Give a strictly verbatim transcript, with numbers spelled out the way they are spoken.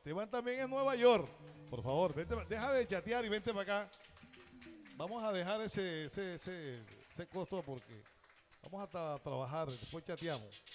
Esteban también es Nueva York. Por favor, vente, deja de chatear y vente para acá. Vamos a dejar ese, ese, ese, ese costo porque vamos a tra trabajar, después chateamos.